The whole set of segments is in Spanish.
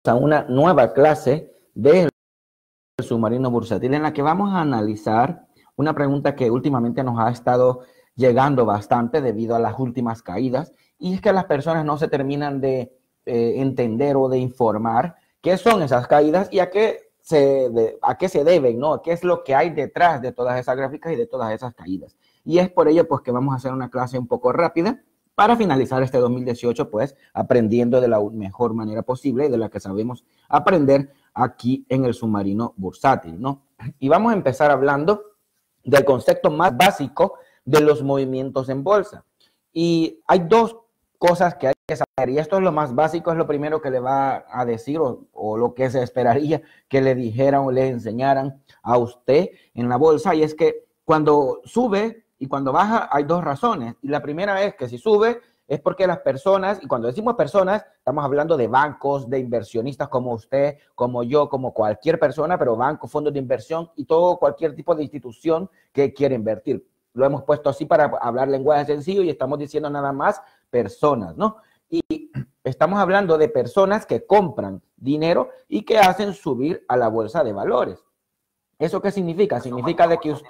A una nueva clase del submarino bursátil en la que vamos a analizar una pregunta que últimamente nos ha estado llegando bastante debido a las últimas caídas, y es que las personas no se terminan de entender o de informar qué son esas caídas y a qué se deben, ¿no? ¿Qué es lo que hay detrás de todas esas gráficas y de todas esas caídas? Y es por ello pues que vamos a hacer una clase un poco rápida para finalizar este 2018, pues, aprendiendo de la mejor manera posible y de la que sabemos aprender aquí en el submarino bursátil, ¿no? Y vamos a empezar hablando del concepto más básico de los movimientos en bolsa. Y hay dos cosas que hay que saber, y esto es lo más básico, es lo primero que le va a decir o lo que se esperaría que le dijeran o le enseñaran a usted en la bolsa, y es que cuando sube y cuando baja hay dos razones. Y la primera es que si sube es porque las personas, y cuando decimos personas, estamos hablando de bancos, de inversionistas como usted, como yo, como cualquier persona, pero bancos, fondos de inversión y todo, cualquier tipo de institución que quiera invertir. Lo hemos puesto así para hablar lenguaje sencillo y estamos diciendo nada más personas, ¿no? Y estamos hablando de personas que compran dinero y que hacen subir a la bolsa de valores. ¿Eso qué significa? Significa de que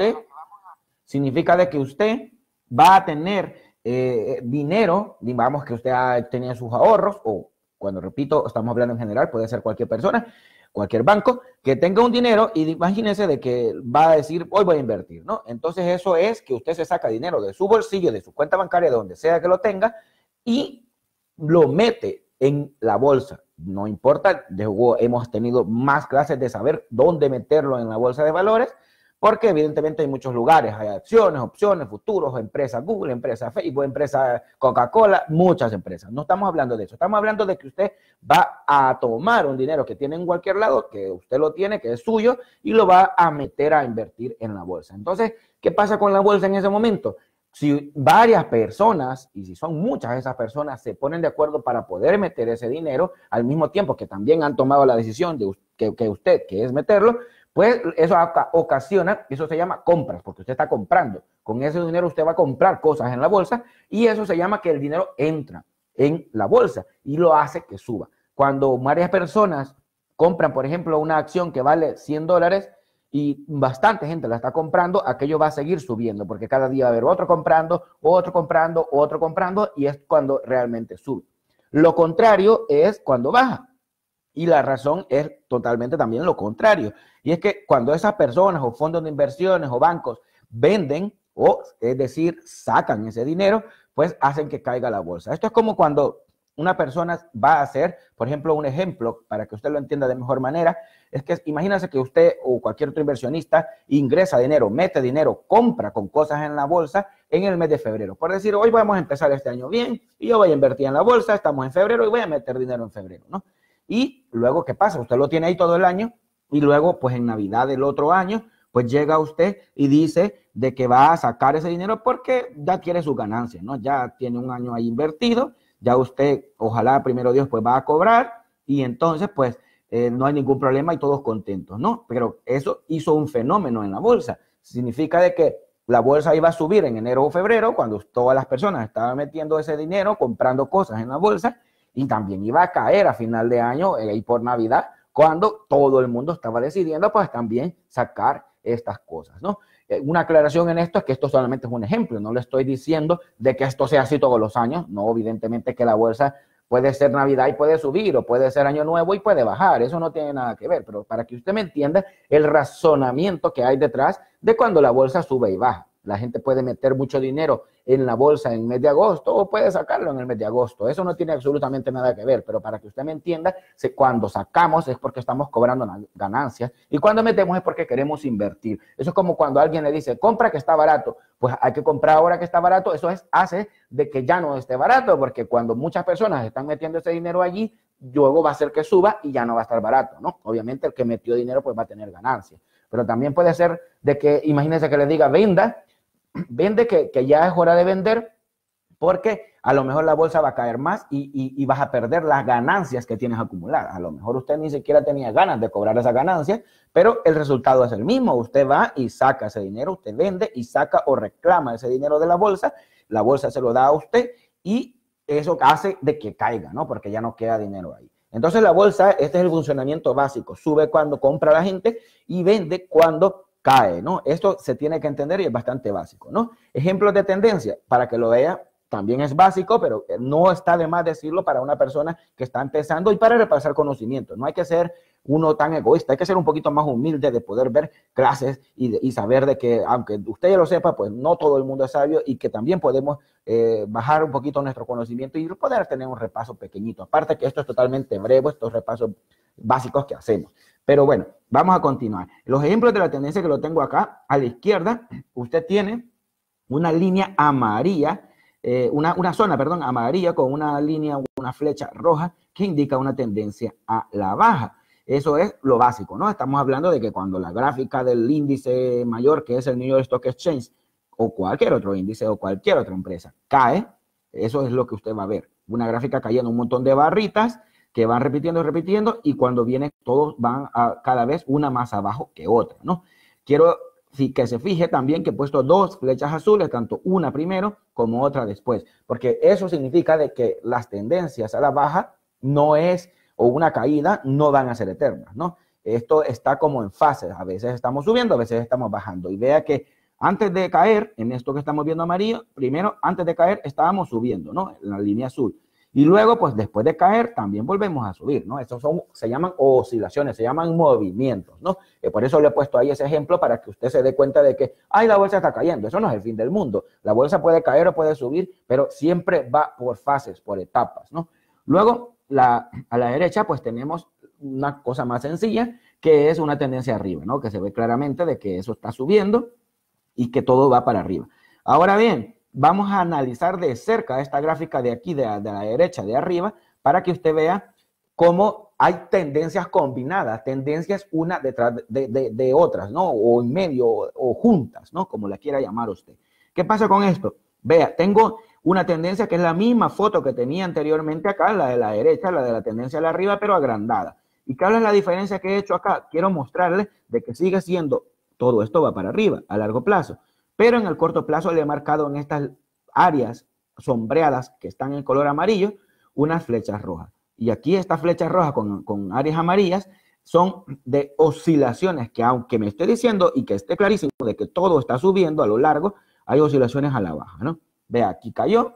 usted va a tener dinero, digamos que usted tenía sus ahorros, o cuando repito, estamos hablando en general, puede ser cualquier persona, cualquier banco, que tenga un dinero y imagínese de que va a decir, hoy voy a invertir, ¿no? Entonces eso es que usted se saca dinero de su bolsillo, de su cuenta bancaria, de donde sea que lo tenga, y lo mete en la bolsa. No importa, hemos tenido más clases de saber dónde meterlo en la bolsa de valores, porque evidentemente hay muchos lugares, hay acciones, opciones, futuros, empresas Google, empresas Facebook, empresas Coca-Cola, muchas empresas. No estamos hablando de eso, estamos hablando de que usted va a tomar un dinero que tiene en cualquier lado, que usted lo tiene, que es suyo, y lo va a meter a invertir en la bolsa. Entonces, ¿qué pasa con la bolsa en ese momento? Si varias personas, y si son muchas esas personas, se ponen de acuerdo para poder meter ese dinero, al mismo tiempo que también han tomado la decisión de que usted, que es meterlo, pues eso ocasiona, eso se llama compras, porque usted está comprando. Con ese dinero usted va a comprar cosas en la bolsa y eso se llama que el dinero entra en la bolsa y lo hace que suba. Cuando varias personas compran, por ejemplo, una acción que vale $100 y bastante gente la está comprando, aquello va a seguir subiendo, porque cada día va a haber otro comprando, otro comprando, otro comprando, y es cuando realmente sube. Lo contrario es cuando baja. Y la razón es totalmente también lo contrario. Y es que cuando esas personas o fondos de inversiones o bancos venden, o es decir, sacan ese dinero, pues hacen que caiga la bolsa. Esto es como cuando una persona va a hacer, por ejemplo, un ejemplo para que usted lo entienda de mejor manera, es que imagínese que usted o cualquier otro inversionista ingresa dinero, mete dinero, compra con cosas en la bolsa en el mes de febrero. Por decir, hoy vamos a empezar este año bien y yo voy a invertir en la bolsa, estamos en febrero y voy a meter dinero en febrero, ¿no? Y luego, ¿qué pasa? Usted lo tiene ahí todo el año y luego, pues en Navidad del otro año, pues llega usted y dice de que va a sacar ese dinero porque ya quiere su ganancia, ¿no? Ya tiene un año ahí invertido, ya usted, ojalá primero Dios, pues va a cobrar y entonces, pues no hay ningún problema y todos contentos, ¿no? Pero eso hizo un fenómeno en la bolsa. Significa de que la bolsa iba a subir en enero o febrero cuando todas las personas estaban metiendo ese dinero, comprando cosas en la bolsa, y también iba a caer a final de año y por Navidad, cuando todo el mundo estaba decidiendo pues también sacar estas cosas, ¿no? Una aclaración en esto es que esto solamente es un ejemplo, no le estoy diciendo de que esto sea así todos los años, no, evidentemente que la bolsa puede ser Navidad y puede subir, o puede ser Año Nuevo y puede bajar, eso no tiene nada que ver, pero para que usted me entienda el razonamiento que hay detrás de cuando la bolsa sube y baja. La gente puede meter mucho dinero en la bolsa en el mes de agosto o puede sacarlo en el mes de agosto. Eso no tiene absolutamente nada que ver, pero para que usted me entienda, cuando sacamos es porque estamos cobrando ganancias y cuando metemos es porque queremos invertir. Eso es como cuando alguien le dice, compra que está barato. Pues hay que comprar ahora que está barato. Eso hace de que ya no esté barato, porque cuando muchas personas están metiendo ese dinero allí, luego va a hacer que suba y ya no va a estar barato, ¿no? Obviamente el que metió dinero pues va a tener ganancias. Pero también puede ser de que, imagínense que le diga, vende que ya es hora de vender porque a lo mejor la bolsa va a caer más y vas a perder las ganancias que tienes acumuladas. A lo mejor usted ni siquiera tenía ganas de cobrar esas ganancias, pero el resultado es el mismo. Usted va y saca ese dinero, usted vende y saca o reclama ese dinero de la bolsa se lo da a usted y eso hace de que caiga, ¿no? Porque ya no queda dinero ahí. Entonces la bolsa, este es el funcionamiento básico, sube cuando compra la gente y vende cuando cae, ¿no? Esto se tiene que entender y es bastante básico, ¿no? Ejemplos de tendencia, para que lo vea, también es básico, pero no está de más decirlo para una persona que está empezando y para repasar conocimiento. No hay que ser uno tan egoísta, hay que ser un poquito más humilde de poder ver clases y saber de que, aunque usted ya lo sepa, pues no todo el mundo es sabio y que también podemos bajar un poquito nuestro conocimiento y poder tener un repaso pequeñito. Aparte que esto es totalmente breve, estos repasos básicos que hacemos. Pero bueno, vamos a continuar. Los ejemplos de la tendencia que lo tengo acá, a la izquierda, usted tiene una línea amarilla, una zona, perdón, amarilla con una línea, una flecha roja que indica una tendencia a la baja. Eso es lo básico, ¿no? Estamos hablando de que cuando la gráfica del índice mayor, que es el New York Stock Exchange, o cualquier otro índice o cualquier otra empresa, cae, eso es lo que usted va a ver. Una gráfica cayendo un montón de barritas que van repitiendo y repitiendo y cuando vienen todos van a cada vez una más abajo que otra, ¿no? Quiero que se fije también que he puesto dos flechas azules, tanto una primero como otra después, porque eso significa de que las tendencias a la baja no es, o una caída, no van a ser eternas, ¿no? Esto está como en fases, a veces estamos subiendo, a veces estamos bajando, y vea que antes de caer, en esto que estamos viendo amarillo, primero, antes de caer, estábamos subiendo, ¿no? En la línea azul. Y luego, pues después de caer, también volvemos a subir, ¿no? Estos se llaman oscilaciones, se llaman movimientos, ¿no? Por eso le he puesto ahí ese ejemplo para que usted se dé cuenta de que, ay, la bolsa está cayendo. Eso no es el fin del mundo. La bolsa puede caer o puede subir, pero siempre va por fases, por etapas, ¿no? Luego, a la derecha, pues tenemos una cosa más sencilla, que es una tendencia arriba, ¿no? Que se ve claramente de que eso está subiendo y que todo va para arriba. Ahora bien, vamos a analizar de cerca esta gráfica de aquí, de la derecha, de arriba, para que usted vea cómo hay tendencias combinadas, tendencias una detrás de otras, ¿no? O en medio, o juntas, ¿no? Como la quiera llamar usted. ¿Qué pasa con esto? Vea, tengo una tendencia que es la misma foto que tenía anteriormente acá, la de la derecha, la de la tendencia de la arriba, pero agrandada. ¿Y cuál es la diferencia que he hecho acá? Quiero mostrarle de que sigue siendo, todo esto va para arriba a largo plazo. Pero en el corto plazo le he marcado en estas áreas sombreadas que están en color amarillo unas flechas rojas. Y aquí estas flechas rojas con áreas amarillas son de oscilaciones que aunque me esté diciendo y que esté clarísimo de que todo está subiendo a lo largo, hay oscilaciones a la baja, ¿no? Vea, aquí cayó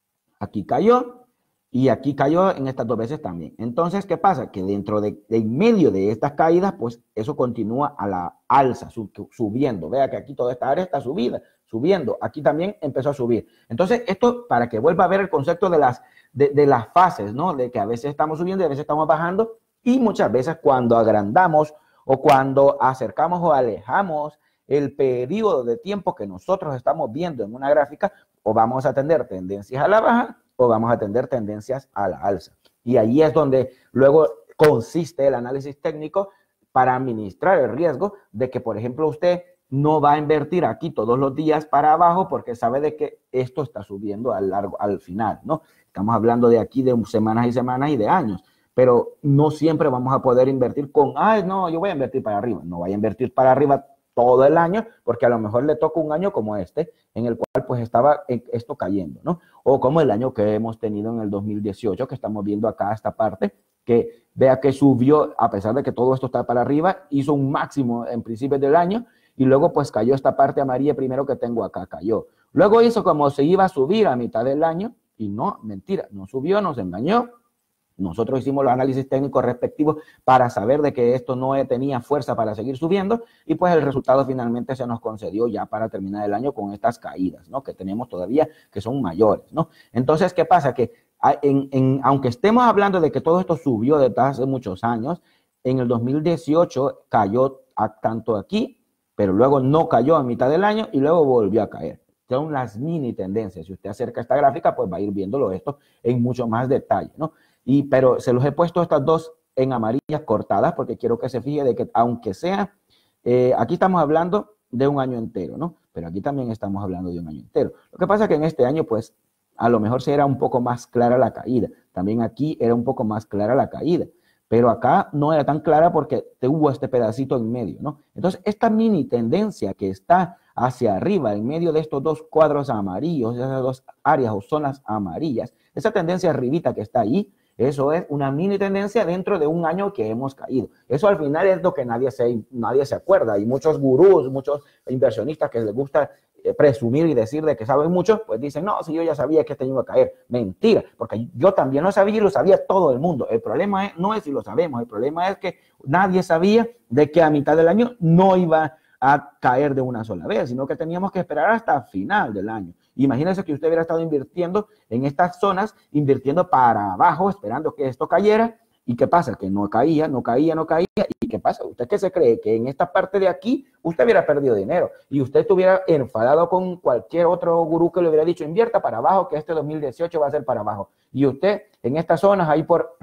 y aquí cayó en estas dos veces también. Entonces, ¿qué pasa? Que dentro de en medio de estas caídas, pues eso continúa a la alza, subiendo. Vea que aquí toda esta área está subiendo. Aquí también empezó a subir. Entonces, esto para que vuelva a ver el concepto de las fases, ¿no? De que a veces estamos subiendo y a veces estamos bajando. Y muchas veces cuando agrandamos o cuando acercamos o alejamos el periodo de tiempo que nosotros estamos viendo en una gráfica, o vamos a tener tendencias a la baja o vamos a tener tendencias a la alza. Y ahí es donde luego consiste el análisis técnico para administrar el riesgo de que, por ejemplo, usted no va a invertir aquí todos los días para abajo porque sabe de que esto está subiendo al final, ¿no? Estamos hablando de aquí de semanas y semanas y de años, pero no siempre vamos a poder invertir con, ay, no, yo voy a invertir para arriba. No vaya a invertir para arriba todo el año, porque a lo mejor le toca un año como este, en el cual pues estaba esto cayendo, ¿no? O como el año que hemos tenido en el 2018, que estamos viendo acá esta parte, que vea que subió, a pesar de que todo esto está para arriba, hizo un máximo en principios del año, y luego pues cayó esta parte amarilla primero que tengo acá, cayó. Luego hizo como se iba a subir a mitad del año, y no, mentira, no subió, nos engañó. Nosotros hicimos los análisis técnicos respectivos para saber de que esto no tenía fuerza para seguir subiendo y pues el resultado finalmente se nos concedió ya para terminar el año con estas caídas, ¿no? Que tenemos todavía que son mayores, ¿no? Entonces, ¿qué pasa? Que aunque estemos hablando de que todo esto subió desde hace muchos años, en el 2018 cayó tanto aquí, pero luego no cayó a mitad del año y luego volvió a caer. Son las mini tendencias. Si usted acerca esta gráfica, pues va a ir viéndolo esto en mucho más detalle, ¿no? Pero se los he puesto estas dos en amarillas cortadas porque quiero que se fije de que aunque sea, aquí estamos hablando de un año entero, ¿no? Pero aquí también estamos hablando de un año entero. Lo que pasa es que en este año, pues, a lo mejor se era un poco más clara la caída. También aquí era un poco más clara la caída. Pero acá no era tan clara porque hubo este pedacito en medio, ¿no? Entonces, esta mini tendencia que está hacia arriba, en medio de estos dos cuadros amarillos, esas dos áreas o zonas amarillas, esa tendencia arribita que está ahí, Eso es una mini tendencia dentro de un año que hemos caído. Eso al final es lo que nadie se acuerda. Y muchos gurús, muchos inversionistas que les gusta presumir y decir de que saben mucho, pues dicen, no, si yo ya sabía que este iba a caer. Mentira, porque yo también lo sabía y lo sabía todo el mundo. El problema no es si lo sabemos, el problema es que nadie sabía de que a mitad del año no iba a caer de una sola vez, sino que teníamos que esperar hasta final del año. Imagínense que usted hubiera estado invirtiendo en estas zonas, invirtiendo para abajo, esperando que esto cayera. ¿Y qué pasa? Que no caía, no caía, no caía. ¿Y qué pasa? ¿Usted qué se cree? Que en esta parte de aquí usted hubiera perdido dinero y usted estuviera enfadado con cualquier otro gurú que le hubiera dicho, invierta para abajo, que este 2018 va a ser para abajo. Y usted en estas zonas ahí por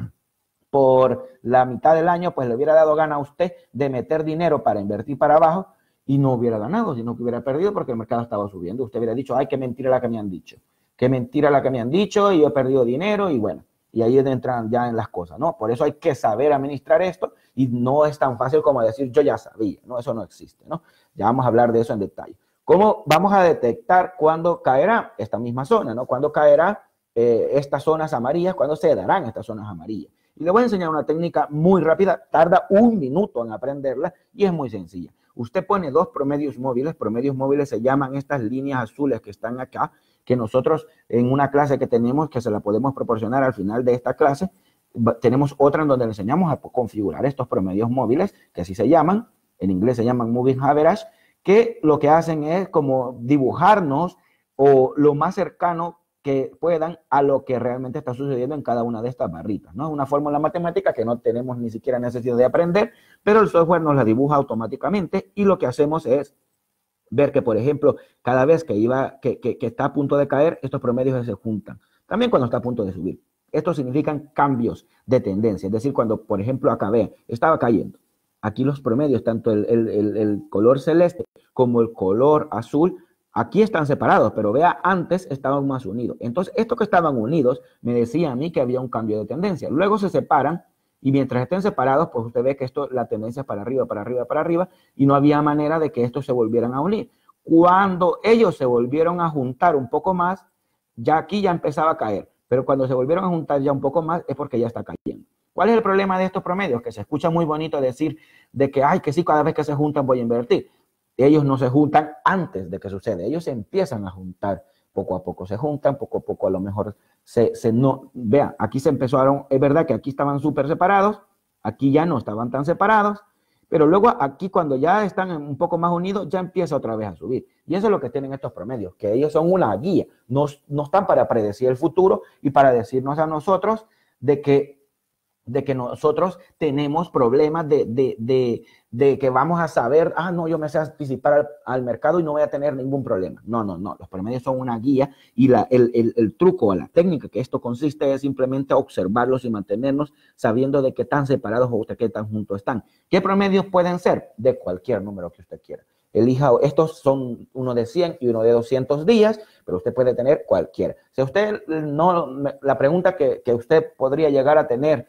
la mitad del año, pues le hubiera dado gana a usted de meter dinero para invertir para abajo y no hubiera ganado, sino que hubiera perdido porque el mercado estaba subiendo. Usted hubiera dicho, ay, qué mentira la que me han dicho. Qué mentira la que me han dicho y yo he perdido dinero y bueno. Y ahí entran ya en las cosas, ¿no? Por eso hay que saber administrar esto y no es tan fácil como decir yo ya sabía, ¿no? Eso no existe, ¿no? Ya vamos a hablar de eso en detalle. ¿Cómo vamos a detectar cuándo caerá esta misma zona, ¿no? ¿Cuándo caerá estas zonas amarillas? ¿Cuándo se darán estas zonas amarillas? Y le voy a enseñar una técnica muy rápida, tarda 1 minuto en aprenderla y es muy sencilla. Usted pone dos promedios móviles se llaman estas líneas azules que están acá, que nosotros en una clase que tenemos, que se la podemos proporcionar al final de esta clase, tenemos otra en donde le enseñamos a configurar estos promedios móviles, que así se llaman, en inglés se llaman moving average, que lo que hacen es como dibujarnos o lo más cercano que puedan a lo que realmente está sucediendo en cada una de estas barritas, ¿no? Una fórmula matemática que no tenemos ni siquiera necesidad de aprender, pero el software nos la dibuja automáticamente y lo que hacemos es ver que, por ejemplo, cada vez que está a punto de caer, estos promedios se juntan. También cuando está a punto de subir. Estos significan cambios de tendencia. Es decir, cuando, por ejemplo, acabé, estaba cayendo. Aquí los promedios, tanto el color celeste como el color azul, aquí están separados, pero vea, antes estaban más unidos. Entonces, estos que estaban unidos me decía a mí que había un cambio de tendencia. Luego se separan y mientras estén separados, pues usted ve que la tendencia es para arriba, para arriba, para arriba, y no había manera de que estos se volvieran a unir. Cuando ellos se volvieron a juntar un poco más, ya aquí ya empezaba a caer, pero cuando se volvieron a juntar ya un poco más es porque ya está cayendo. ¿Cuál es el problema de estos promedios? Que se escucha muy bonito decir de que, ay, que sí, cada vez que se juntan voy a invertir. Ellos no se juntan antes de que suceda, ellos se empiezan a juntar poco a poco, se juntan, poco a poco a lo mejor vean, aquí se empezaron, es verdad que aquí estaban súper separados, aquí ya no estaban tan separados, pero luego aquí cuando ya están un poco más unidos, ya empieza otra vez a subir. Y eso es lo que tienen estos promedios, que ellos son una guía, no están para predecir el futuro y para decirnos a nosotros de que nosotros tenemos problemas de que vamos a saber, no, yo me sé anticipar al mercado y no voy a tener ningún problema. No, los promedios son una guía y el truco, la técnica que esto consiste es simplemente observarlos y mantenernos sabiendo de qué tan separados o de qué tan juntos están. ¿Qué promedios pueden ser? De cualquier número que usted quiera. Elija, estos son uno de 100 y uno de 200 días, pero usted puede tener cualquiera. Si usted la pregunta que usted podría llegar a tener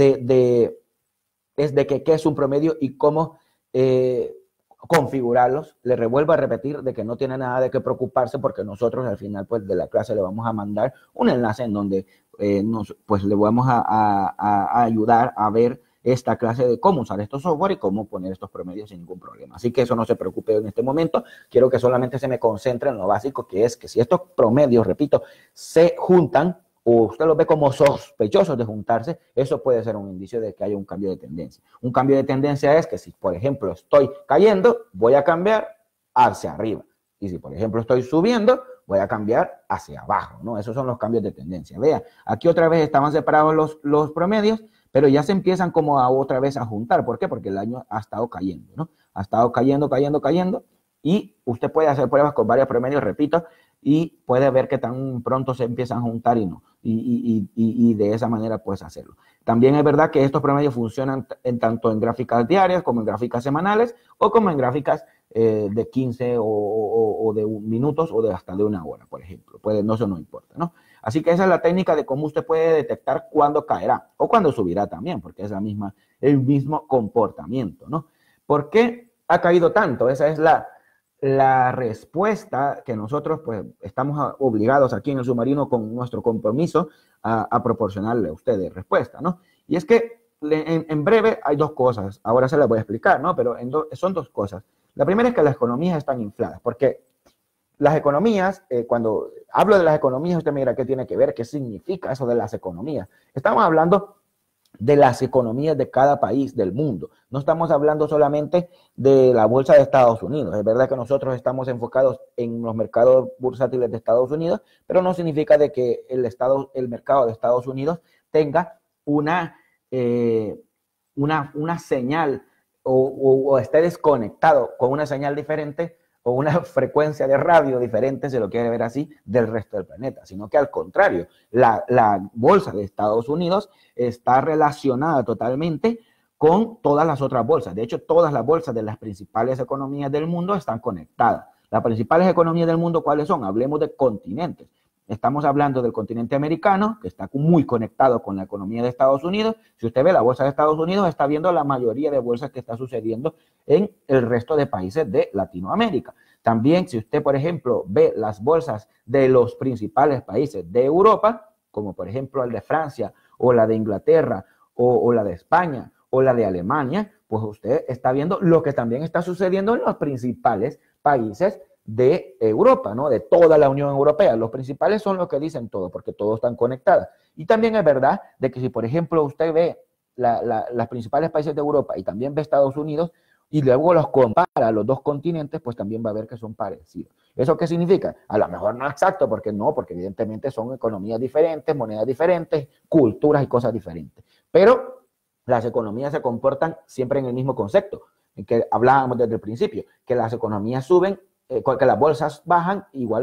es de qué es un promedio y cómo configurarlos. Le revuelvo a repetir de que no tiene nada de qué preocuparse porque nosotros al final pues de la clase le vamos a mandar un enlace en donde pues le vamos a ayudar a ver esta clase de cómo usar estos software y cómo poner estos promedios sin ningún problema. Así que eso no se preocupe en este momento. Quiero que solamente se me concentre en lo básico, que es que si estos promedios, repito, se juntan, o usted los ve como sospechosos de juntarse, eso puede ser un indicio de que haya un cambio de tendencia. Un cambio de tendencia es que si, por ejemplo, estoy cayendo, voy a cambiar hacia arriba. Y si, por ejemplo, estoy subiendo, voy a cambiar hacia abajo, ¿no? Esos son los cambios de tendencia. Vea, aquí otra vez estaban separados los promedios, pero ya se empiezan como a otra vez a juntar. ¿Por qué? Porque el año ha estado cayendo, ¿no? Ha estado cayendo, y usted puede hacer pruebas con varios promedios, repito, y puede ver que tan pronto se empiezan a juntar y no. Y de esa manera puedes hacerlo. También es verdad que estos promedios funcionan tanto en gráficas diarias como en gráficas semanales o como en gráficas de 15 o de minutos o de hasta de 1 hora, por ejemplo. Eso no importa, ¿no? Así que esa es la técnica de cómo usted puede detectar cuándo caerá o cuándo subirá también, porque es el mismo comportamiento, ¿no? ¿Por qué ha caído tanto? Esa es la respuesta que nosotros pues estamos obligados aquí en el submarino con nuestro compromiso a proporcionarle a ustedes respuesta, ¿no? Y es que en breve hay dos cosas, ahora se las voy a explicar, ¿no? Pero son dos cosas. La primera es que las economías están infladas, porque las economías, cuando hablo de las economías, usted me dirá qué tiene que ver, qué significa eso de las economías. Estamos hablando de las economías de cada país del mundo. No estamos hablando solamente de la bolsa de Estados Unidos. Es verdad que nosotros estamos enfocados en los mercados bursátiles de Estados Unidos, pero no significa de que el mercado de Estados Unidos tenga una señal o esté desconectado con una señal diferente o una frecuencia de radio diferente, se lo quiere ver así, del resto del planeta, sino que al contrario, la bolsa de Estados Unidos está relacionada totalmente con todas las otras bolsas. De hecho, todas las bolsas de las principales economías del mundo están conectadas. Las principales economías del mundo, ¿cuáles son? Hablemos de continentes. Estamos hablando del continente americano, que está muy conectado con la economía de Estados Unidos. Si usted ve la bolsa de Estados Unidos, está viendo la mayoría de bolsas que está sucediendo en el resto de países de Latinoamérica. También, si usted, por ejemplo, ve las bolsas de los principales países de Europa, como por ejemplo el de Francia, o la de Inglaterra, o la de España, o la de Alemania, pues usted está viendo lo que también está sucediendo en los principales países de Europa, ¿no? De toda la Unión Europea. Los principales son los que dicen todo, porque todos están conectados. Y también es verdad de que si, por ejemplo, usted ve las principales países de Europa y también ve Estados Unidos y luego los compara los dos continentes, pues también va a ver que son parecidos. ¿Eso qué significa? A lo mejor no exacto, porque evidentemente son economías diferentes, monedas diferentes, culturas y cosas diferentes. Pero las economías se comportan siempre en el mismo concepto, en que hablábamos desde el principio, que las economías suben, que las bolsas bajan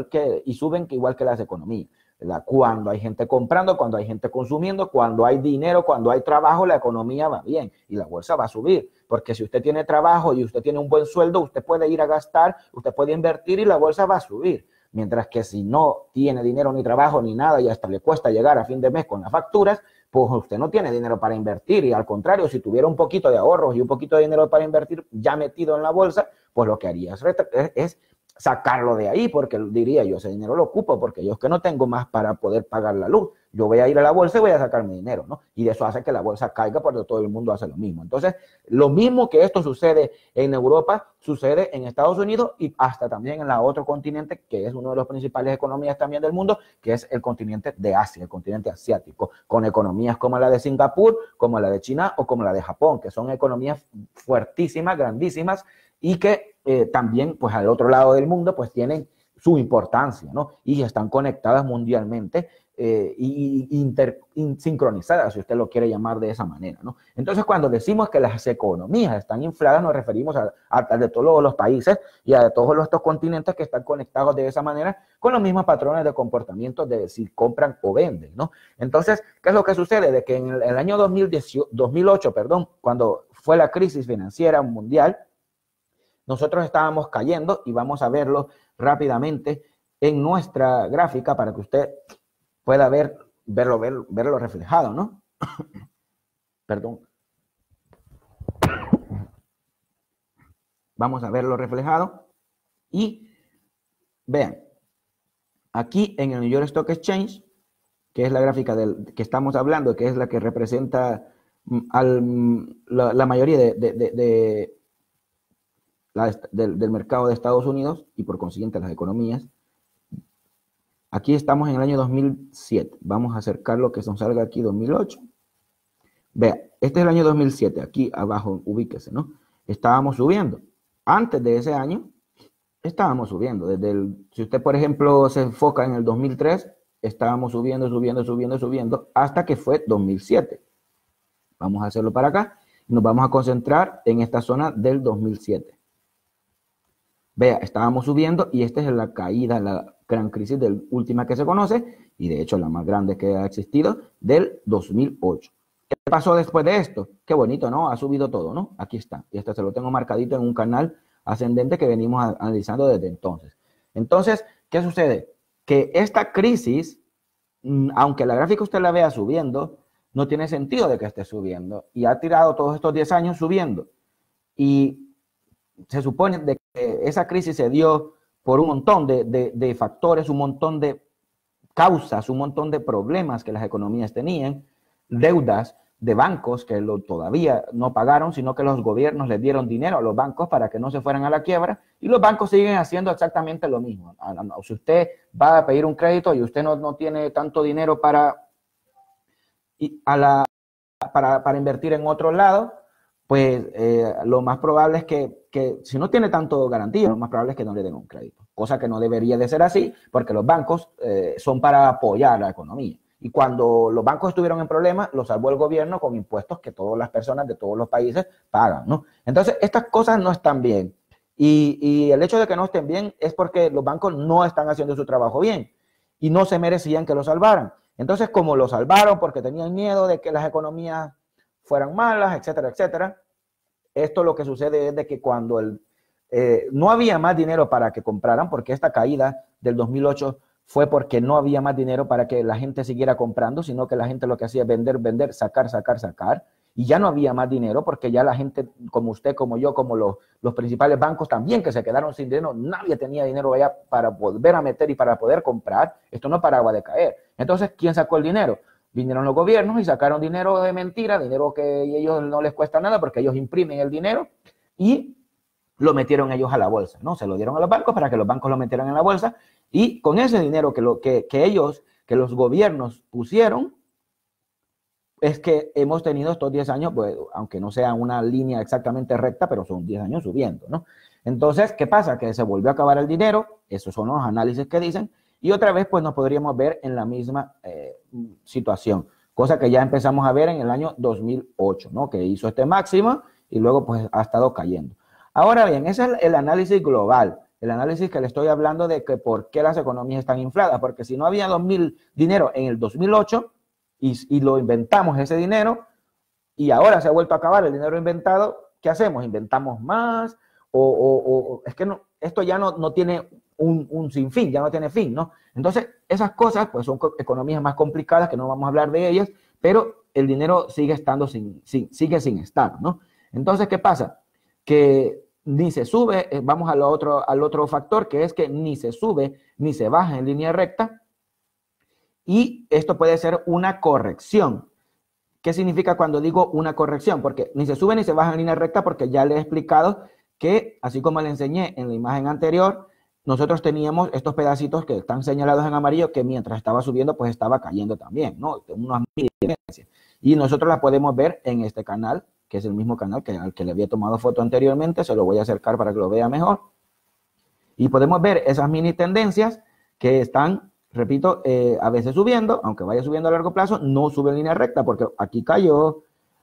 y suben igual que las economías, ¿verdad? Cuando hay gente comprando, cuando hay gente consumiendo, cuando hay dinero, cuando hay trabajo, la economía va bien y la bolsa va a subir, porque si usted tiene trabajo y usted tiene un buen sueldo, usted puede ir a gastar, usted puede invertir y la bolsa va a subir. Mientras que si no tiene dinero ni trabajo ni nada y hasta le cuesta llegar a fin de mes con las facturas, pues usted no tiene dinero para invertir y al contrario, si tuviera un poquito de ahorros y un poquito de dinero para invertir ya metido en la bolsa, pues lo que haría es sacarlo de ahí, porque diría yo, ese dinero lo ocupo porque yo es que no tengo más para poder pagar la luz. Yo voy a ir a la bolsa y voy a sacar mi dinero, ¿no? Y eso hace que la bolsa caiga porque todo el mundo hace lo mismo. Entonces, lo mismo que esto sucede en Europa, sucede en Estados Unidos y hasta también en la otro continente, que es uno de los principales economías también del mundo, que es el continente de Asia, el continente asiático, con economías como la de Singapur, como la de China o como la de Japón, que son economías fuertísimas, grandísimas, y que también, pues al otro lado del mundo, pues tienen su importancia, ¿no? Y están conectadas mundialmente sincronizadas, si usted lo quiere llamar de esa manera, ¿no? Entonces, cuando decimos que las economías están infladas, nos referimos a de todos los países y a todos estos continentes que están conectados de esa manera con los mismos patrones de comportamiento de si compran o venden, ¿no? Entonces, ¿qué es lo que sucede? De que en el año 2008, cuando fue la crisis financiera mundial, nosotros estábamos cayendo y vamos a verlo rápidamente en nuestra gráfica para que usted pueda verlo reflejado, ¿no? Perdón. Vamos a verlo reflejado y vean, aquí en el New York Stock Exchange, que es la gráfica que estamos hablando, que es la que representa la mayoría del mercado de Estados Unidos y por consiguiente las economías. Aquí estamos en el año 2007. Vamos a acercar lo que nos salga aquí 2008. Vea, este es el año 2007. Aquí abajo, ubíquese, ¿no? Estábamos subiendo. Antes de ese año, estábamos subiendo. Si usted, por ejemplo, se enfoca en el 2003, estábamos subiendo, hasta que fue 2007. Vamos a hacerlo para acá. Nos vamos a concentrar en esta zona del 2007. Vea, estábamos subiendo y esta es la caída, la gran crisis última que se conoce y de hecho la más grande que ha existido del 2008. ¿Qué pasó después de esto? Qué bonito, ¿no? Ha subido todo, ¿no? Aquí está. Y esto se lo tengo marcadito en un canal ascendente que venimos analizando desde entonces. Entonces, ¿qué sucede? Que esta crisis, aunque la gráfica usted la vea subiendo, no tiene sentido de que esté subiendo. Y ha tirado todos estos 10 años subiendo. Y se supone de que esa crisis se dio por un montón de factores, un montón de causas, un montón de problemas que las economías tenían, deudas de bancos que todavía no pagaron, sino que los gobiernos les dieron dinero a los bancos para que no se fueran a la quiebra, y los bancos siguen haciendo exactamente lo mismo. Si usted va a pedir un crédito y usted no tiene tanto dinero para invertir en otro lado, pues lo más probable es que si no tiene tanto garantía, lo más probable es que no le den un crédito, cosa que no debería de ser así, porque los bancos son para apoyar la economía. Y cuando los bancos estuvieron en problemas, los salvó el gobierno con impuestos que todas las personas de todos los países pagan, ¿no? Entonces, estas cosas no están bien. Y el hecho de que no estén bien es porque los bancos no están haciendo su trabajo bien y no se merecían que lo salvaran. Entonces, como lo salvaron porque tenían miedo de que las economías fueran malas, etcétera, etcétera, esto lo que sucede es de que cuando no había más dinero para que compraran, porque esta caída del 2008 fue porque no había más dinero para que la gente siguiera comprando, sino que la gente lo que hacía es vender, vender, sacar, sacar, sacar, y ya no había más dinero porque ya la gente, como usted, como yo, como los principales bancos también que se quedaron sin dinero, nadie tenía dinero allá para volver a meter y para poder comprar, esto no paraba de caer. Entonces, ¿quién sacó el dinero? Vinieron los gobiernos y sacaron dinero de mentira, dinero que a ellos no les cuesta nada porque ellos imprimen el dinero y lo metieron ellos a la bolsa, ¿no? Se lo dieron a los bancos para que los bancos lo metieran en la bolsa y con ese dinero que los gobiernos pusieron, es que hemos tenido estos 10 años, pues, aunque no sea una línea exactamente recta, pero son 10 años subiendo, ¿no? Entonces, ¿qué pasa? Que se volvió a acabar el dinero, esos son los análisis que dicen, y otra vez, pues, nos podríamos ver en la misma situación, cosa que ya empezamos a ver en el año 2008, ¿no? Que hizo este máximo y luego, pues, ha estado cayendo. Ahora bien, ese es el análisis global, el análisis que le estoy hablando de que por qué las economías están infladas, porque si no había dinero en el 2008 y lo inventamos ese dinero y ahora se ha vuelto a acabar el dinero inventado, ¿qué hacemos? ¿Inventamos más? Es que no, esto ya no tiene un sinfín, ya no tiene fin, ¿no? Entonces, esas cosas pues son economías más complicadas que no vamos a hablar de ellas, pero el dinero sigue estando sigue sin estar, ¿no? Entonces, ¿qué pasa? Que ni se sube, vamos al otro factor, que es que ni se sube ni se baja en línea recta, y esto puede ser una corrección. ¿Qué significa cuando digo una corrección? Porque ni se sube ni se baja en línea recta, porque ya le he explicado que, así como le enseñé en la imagen anterior, nosotros teníamos estos pedacitos que están señalados en amarillo, que mientras estaba subiendo, pues estaba cayendo también, ¿no? Unas mini tendencias. Y nosotros las podemos ver en este canal, que es el mismo canal al que le había tomado foto anteriormente, se lo voy a acercar para que lo vea mejor. Y podemos ver esas mini tendencias que están, repito, a veces subiendo, aunque vaya subiendo a largo plazo, no sube en línea recta, porque aquí cayó,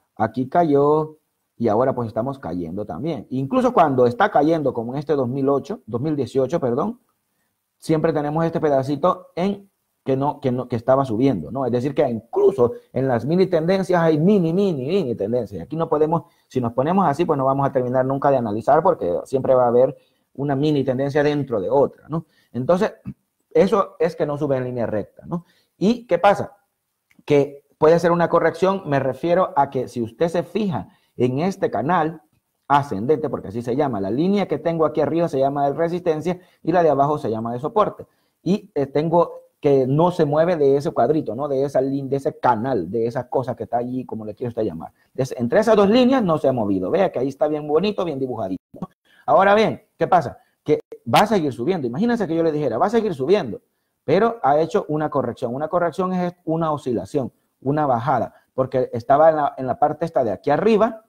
y ahora pues estamos cayendo también. Incluso cuando está cayendo, como en este 2018, perdón, siempre tenemos este pedacito que estaba subiendo, ¿no? Es decir, que incluso en las mini tendencias hay mini tendencias. Aquí no podemos, si nos ponemos así, pues no vamos a terminar nunca de analizar, porque siempre va a haber una mini tendencia dentro de otra, ¿no? Entonces, eso es que no sube en línea recta, ¿no? ¿Y qué pasa? Que puede ser una corrección, me refiero a que si usted se fija en este canal ascendente, porque así se llama, la línea que tengo aquí arriba se llama de resistencia y la de abajo se llama de soporte. Y tengo que no se mueve de ese cuadrito, ¿no? De esa línea, de ese canal, de esa cosa que está allí, como le quiero usted llamar. Entre esas dos líneas no se ha movido. Vea que ahí está bien bonito, bien dibujadito, ¿no? Ahora bien, ¿qué pasa? Que va a seguir subiendo. Imagínense que yo le dijera, va a seguir subiendo, pero ha hecho una corrección. Una corrección es una oscilación, una bajada, porque estaba en la parte esta de aquí arriba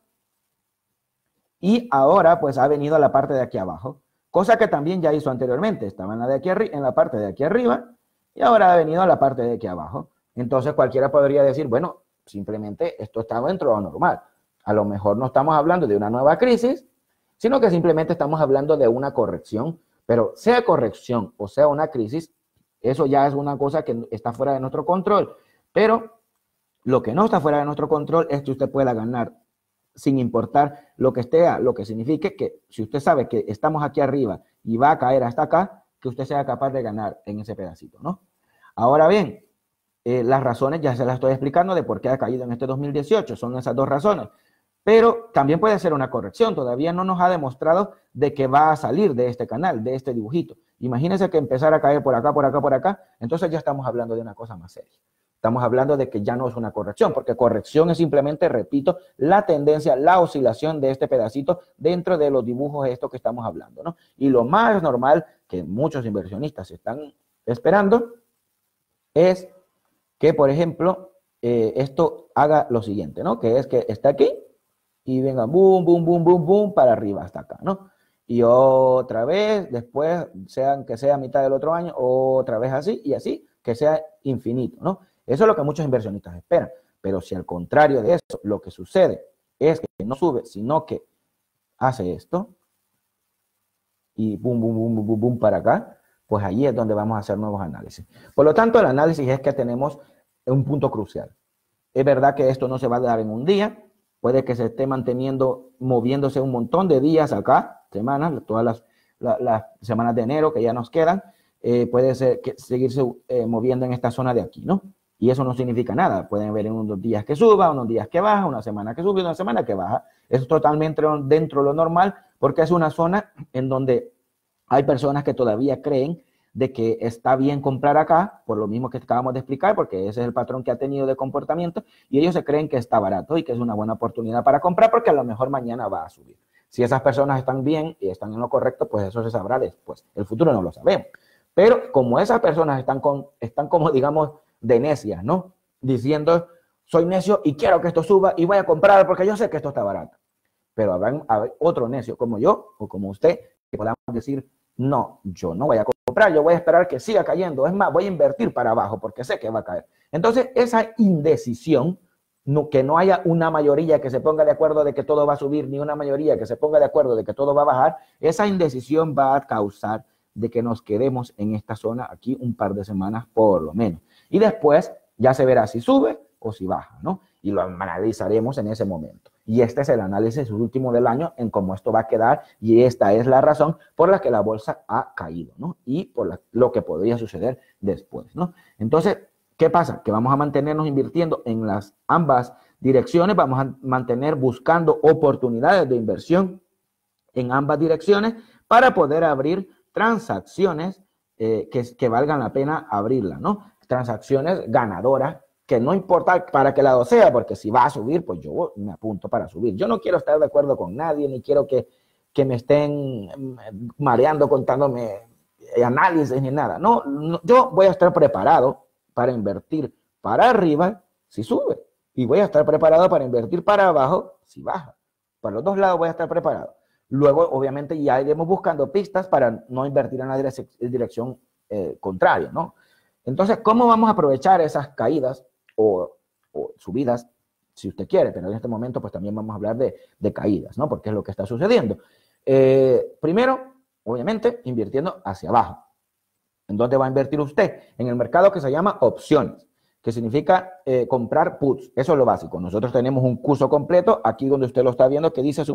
y ahora pues ha venido a la parte de aquí abajo, cosa que también ya hizo anteriormente. Estaba en la parte de aquí arriba y ahora ha venido a la parte de aquí abajo. Entonces cualquiera podría decir, bueno, simplemente esto está dentro de lo normal. A lo mejor no estamos hablando de una nueva crisis, sino que simplemente estamos hablando de una corrección, pero sea corrección o sea una crisis, eso ya es una cosa que está fuera de nuestro control. Pero lo que no está fuera de nuestro control es que usted pueda ganar sin importar lo que esté, lo que signifique que si usted sabe que estamos aquí arriba y va a caer hasta acá, que usted sea capaz de ganar en ese pedacito, ¿no? Ahora bien, las razones ya se las estoy explicando de por qué ha caído en este 2018, son esas dos razones. pero también puede ser una corrección. Todavía no nos ha demostrado de que va a salir de este canal, de este dibujito. Imagínense que empezara a caer por acá, por acá, por acá, entonces ya estamos hablando de una cosa más seria. Estamos hablando de que ya no es una corrección, porque corrección es simplemente, repito, la tendencia, la oscilación de este pedacito dentro de los dibujos estos que estamos hablando, ¿no? Y lo más normal que muchos inversionistas están esperando es que, por ejemplo, esto haga lo siguiente, ¿no? Que es que está aquí y venga boom, boom, boom, boom, boom, para arriba hasta acá, ¿no? Y otra vez, después, que sea mitad del otro año, otra vez así y así, que sea infinito, ¿no? Eso es lo que muchos inversionistas esperan. Pero si al contrario de eso, lo que sucede es que no sube, sino que hace esto y boom, boom, boom, boom, boom, boom para acá, pues allí es donde vamos a hacer nuevos análisis. Por lo tanto, el análisis es que tenemos un punto crucial. Es verdad que esto no se va a dar en un día, puede que se esté manteniendo, moviéndose un montón de días acá, semanas, todas las semanas de enero que ya nos quedan, puede ser que seguirse moviendo en esta zona de aquí, ¿no? Y eso no significa nada. Pueden haber unos días que suba, unos días que baja, una semana que sube, una semana que baja. Eso es totalmente dentro de lo normal porque es una zona en donde hay personas que todavía creen de que está bien comprar acá, por lo mismo que acabamos de explicar, porque ese es el patrón que ha tenido de comportamiento, y ellos se creen que está barato y que es una buena oportunidad para comprar porque a lo mejor mañana va a subir. Si esas personas están bien y están en lo correcto, pues eso se sabrá después. El futuro no lo sabemos. Pero como esas personas están como, digamos, de necias, ¿no? Diciendo, soy necio y quiero que esto suba y voy a comprar porque yo sé que esto está barato. Pero habrá otro necio como yo o como usted que podamos decir, no, yo no voy a comprar, yo voy a esperar que siga cayendo. Es más, voy a invertir para abajo porque sé que va a caer. Entonces, esa indecisión, que no haya una mayoría que se ponga de acuerdo de que todo va a subir, ni una mayoría que se ponga de acuerdo de que todo va a bajar, esa indecisión va a causar de que nos quedemos en esta zona aquí un par de semanas por lo menos. Y después ya se verá si sube o si baja, ¿no? Y lo analizaremos en ese momento. Y este es el análisis último del año en cómo esto va a quedar y esta es la razón por la que la bolsa ha caído, ¿no? Y por lo que podría suceder después, ¿no? Entonces, ¿qué pasa? Que vamos a mantenernos invirtiendo en ambas direcciones, vamos a mantener buscando oportunidades de inversión en ambas direcciones para poder abrir transacciones que valgan la pena abrirla, ¿no? Transacciones ganadoras, que no importa para qué lado sea, porque si va a subir, pues yo me apunto para subir. Yo no quiero estar de acuerdo con nadie, ni quiero que me estén mareando contándome análisis ni nada. No, yo voy a estar preparado para invertir para arriba si sube, y voy a estar preparado para invertir para abajo si baja. Para los dos lados voy a estar preparado. Luego, obviamente, ya iremos buscando pistas para no invertir en la dirección contraria, ¿no? Entonces, ¿cómo vamos a aprovechar esas caídas o subidas, si usted quiere? Pero en este momento, pues también vamos a hablar de caídas, ¿no? Porque es lo que está sucediendo. Primero, obviamente, invirtiendo hacia abajo. ¿En dónde va a invertir usted? En el mercado que se llama opciones, que significa comprar puts. Eso es lo básico. Nosotros tenemos un curso completo, aquí donde usted lo está viendo, que dice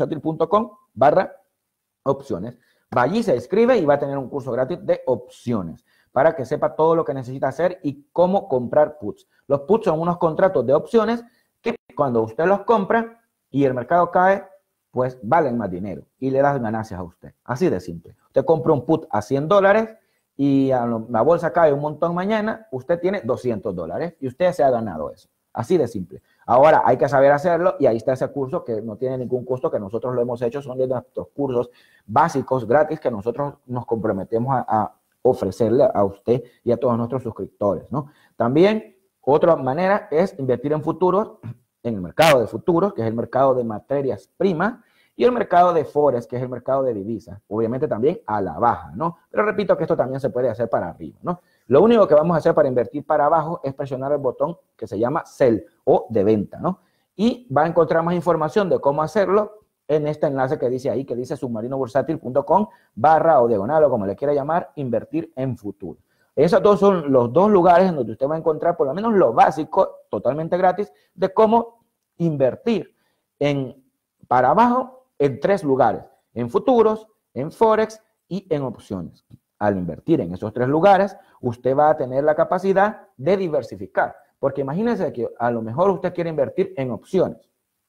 submarinobursátil.com/opciones. Va allí, se inscribe y va a tener un curso gratis de opciones para que sepa todo lo que necesita hacer y cómo comprar puts. Los puts son unos contratos de opciones que cuando usted los compra y el mercado cae, pues valen más dinero y le das ganancias a usted. Así de simple. Usted compra un put a $100 y la bolsa cae un montón mañana, usted tiene $200 y usted se ha ganado eso. Así de simple. Ahora hay que saber hacerlo y ahí está ese curso que no tiene ningún costo, que nosotros lo hemos hecho, son de nuestros cursos básicos gratis que nosotros nos comprometemos a ofrecerle a usted y a todos nuestros suscriptores, ¿no? También otra manera es invertir en futuros, en el mercado de futuros, que es el mercado de materias primas, y el mercado de forex, que es el mercado de divisas, obviamente también a la baja, ¿no? Pero repito que esto también se puede hacer para arriba, ¿no? Lo único que vamos a hacer para invertir para abajo es presionar el botón que se llama sell o de venta, ¿no? Y va a encontrar más información de cómo hacerlo en este enlace que dice ahí, que dice submarinobursátil.com/o diagonal o como le quiera llamar, invertir en futuro. Esos dos son los dos lugares en donde usted va a encontrar por lo menos lo básico, totalmente gratis, de cómo invertir para abajo en 3 lugares, en futuros, en forex y en opciones. Al invertir en esos 3 lugares, usted va a tener la capacidad de diversificar, porque imagínense que a lo mejor usted quiere invertir en opciones,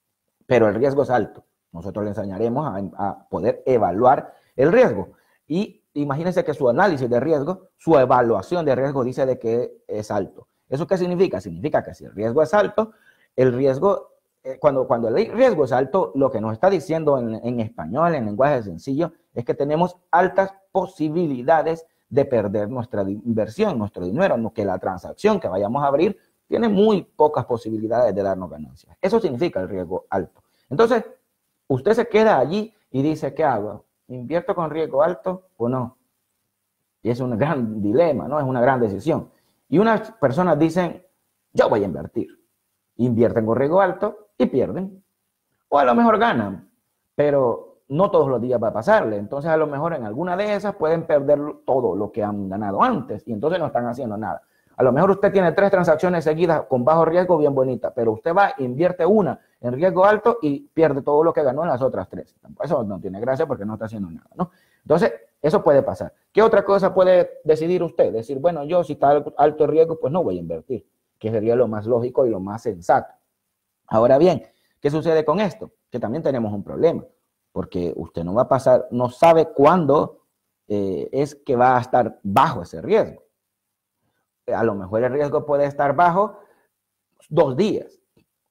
pero el riesgo es alto. Nosotros le enseñaremos a poder evaluar el riesgo. Y imagínense que su análisis de riesgo, su evaluación de riesgo dice de que es alto. ¿Eso qué significa? Significa que si el riesgo es alto, el riesgo, cuando el riesgo es alto, lo que nos está diciendo en español, en lenguaje sencillo, es que tenemos altas posibilidades de perder nuestra inversión, nuestro dinero, que la transacción que vayamos a abrir tiene muy pocas posibilidades de darnos ganancias. Eso significa el riesgo alto. Entonces, usted se queda allí y dice, ¿qué hago? ¿Invierto con riesgo alto o no? Y es un gran dilema, ¿no? Es una gran decisión. Y unas personas dicen, yo voy a invertir. Invierten con riesgo alto y pierden. O a lo mejor ganan, pero no todos los días va a pasarle. Entonces, a lo mejor en alguna de esas pueden perder todo lo que han ganado antes y entonces no están haciendo nada. A lo mejor usted tiene 3 transacciones seguidas con bajo riesgo bien bonitas, pero usted va e invierte una en riesgo alto y pierde todo lo que ganó en las otras 3. Eso no tiene gracia porque no está haciendo nada, ¿no? Entonces, eso puede pasar. ¿Qué otra cosa puede decidir usted? Decir, bueno, yo si está alto el riesgo, pues no voy a invertir, que sería lo más lógico y lo más sensato. Ahora bien, ¿qué sucede con esto? Que también tenemos un problema, porque usted no va a pasar, no sabe cuándo es que va a estar bajo ese riesgo. A lo mejor el riesgo puede estar bajo 2 días,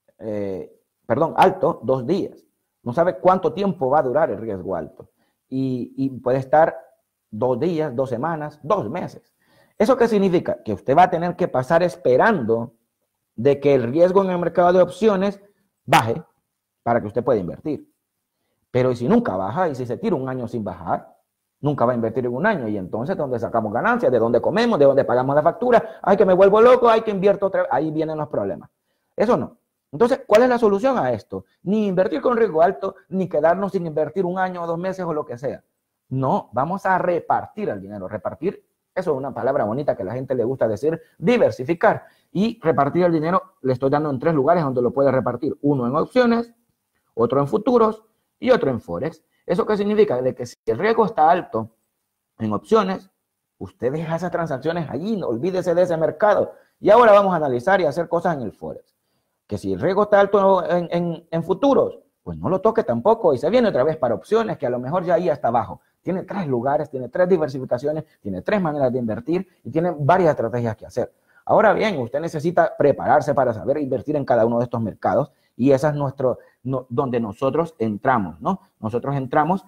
alto 2 días. No sabe cuánto tiempo va a durar el riesgo alto. Y puede estar 2 días, 2 semanas, 2 meses. ¿Eso qué significa? Que usted va a tener que pasar esperando de que el riesgo en el mercado de opciones baje para que usted pueda invertir. Pero ¿y si nunca baja? ¿Y si se tira un año sin bajar? Nunca va a invertir en un año. Y entonces, ¿de dónde sacamos ganancias? ¿De dónde comemos? ¿De dónde pagamos la factura? ¡Ay, que me vuelvo loco! ¡Ay, que invierto otra vez! Ahí vienen los problemas. Eso no. Entonces, ¿cuál es la solución a esto? Ni invertir con riesgo alto, ni quedarnos sin invertir un año o 2 meses o lo que sea. No, vamos a repartir el dinero. Repartir, eso es una palabra bonita que a la gente le gusta decir, diversificar. Y repartir el dinero le estoy dando en 3 lugares donde lo puede repartir. Uno en opciones, otro en futuros y otro en forex. ¿Eso qué significa? De que si el riesgo está alto en opciones, usted deja esas transacciones allí, no olvídese de ese mercado. Y ahora vamos a analizar y hacer cosas en el forex. Que si el riesgo está alto en futuros, pues no lo toque tampoco y se viene otra vez para opciones, que a lo mejor ya ahí está abajo. Tiene 3 lugares, tiene 3 diversificaciones, tiene 3 maneras de invertir y tiene varias estrategias que hacer. Ahora bien, usted necesita prepararse para saber invertir en cada uno de estos mercados y esa es donde nosotros entramos, ¿no? Nosotros entramos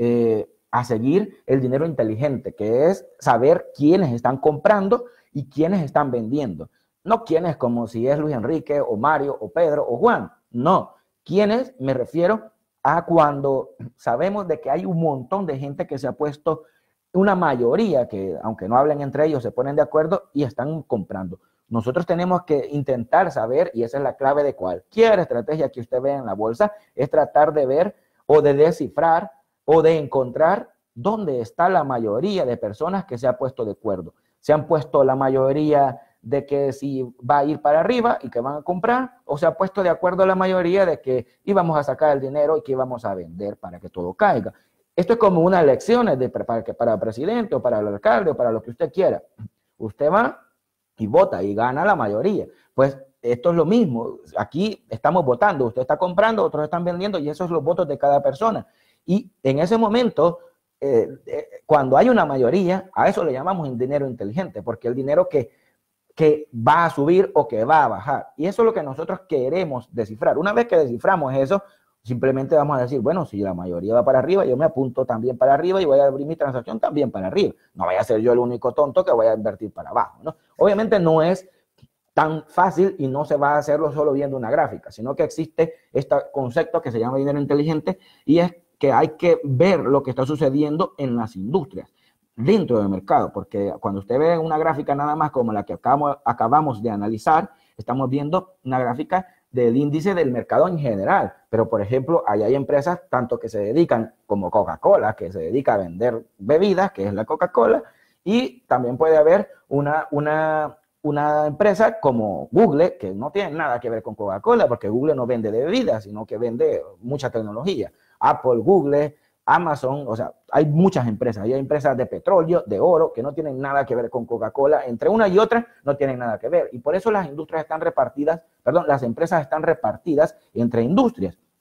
a seguir el dinero inteligente, que es saber quiénes están comprando y quiénes están vendiendo. No quiénes como si es Luis Enrique o Mario o Pedro o Juan, no. Quiénes me refiero a cuando sabemos de que hay un montón de gente que se ha puesto, una mayoría que aunque no hablen entre ellos se ponen de acuerdo y están comprando. Nosotros tenemos que intentar saber, y esa es la clave de cualquier estrategia que usted vea en la bolsa, es tratar de ver o de descifrar o de encontrar dónde está la mayoría de personas que se ha puesto de acuerdo. Se han puesto la mayoría de que si va a ir para arriba y que van a comprar, o se ha puesto de acuerdo la mayoría de que íbamos a sacar el dinero y que íbamos a vender para que todo caiga. Esto es como unas elecciones para presidente o para el alcalde o para lo que usted quiera. Usted va y vota y gana la mayoría. Pues esto es lo mismo. Aquí estamos votando, usted está comprando, otros están vendiendo y esos son los votos de cada persona. Y en ese momento, cuando hay una mayoría, a eso le llamamos dinero inteligente, porque el dinero que va a subir o que va a bajar. Y eso es lo que nosotros queremos descifrar. Una vez que desciframos eso, simplemente vamos a decir, bueno, si la mayoría va para arriba, yo me apunto también para arriba y voy a abrir mi transacción también para arriba. No voy a ser yo el único tonto que voy a invertir para abajo, ¿no? Obviamente no es tan fácil y no se va a hacerlo solo viendo una gráfica, sino que existe este concepto que se llama dinero inteligente y es que hay que ver lo que está sucediendo en las industrias dentro del mercado, porque cuando usted ve una gráfica nada más como la que acabamos de analizar, estamos viendo una gráfica del índice del mercado en general, pero por ejemplo, ahí hay empresas tanto que se dedican como Coca-Cola, que se dedica a vender bebidas, que es la Coca-Cola, y también puede haber una empresa como Google, que no tiene nada que ver con Coca-Cola, porque Google no vende de bebidas, sino que vende mucha tecnología. Apple, Google, Amazon, o sea, hay muchas empresas, hay empresas de petróleo, de oro, que no tienen nada que ver con Coca-Cola, entre una y otra no tienen nada que ver, y por eso las industrias están repartidas, las empresas están repartidas entre industrias,